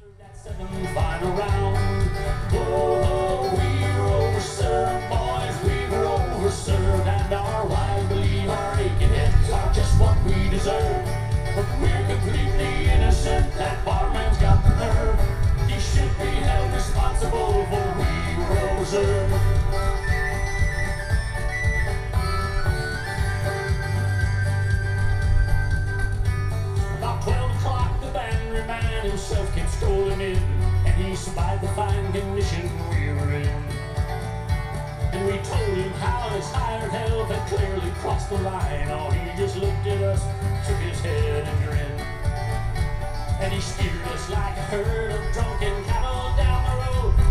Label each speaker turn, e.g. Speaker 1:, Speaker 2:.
Speaker 1: Final round. Oh, we were overserved, boys, we were overserved, and our wives believe our aching heads are just what we deserve. But we're completely innocent, that barman's got the nerve. He should be held responsible for we were overserved. About 12 o'clock, the bandry man himself came strolling in, and he spied the fine condition we were in. And we told him how his hired help had clearly crossed the line. Oh, he just looked at us, shook his head and grinned. And he steered us like a herd of drunken cattle down the road.